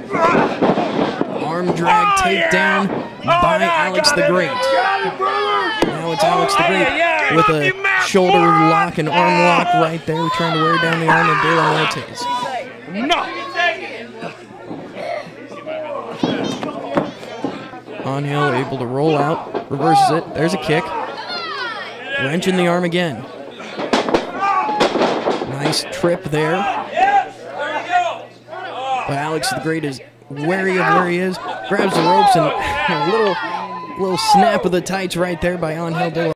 Arm drag takedown by Alex the Great. Now it's Alex the Great with a shoulder lock and arm lock right there, trying to wear down the arm of De La Muertes. Angel able to roll out, reverses it. There's a kick. Wrench in the arm again. Nice trip there. But Alex the Great is wary of where he is. Grabs the ropes and a little snap of the tights right there by Angel De La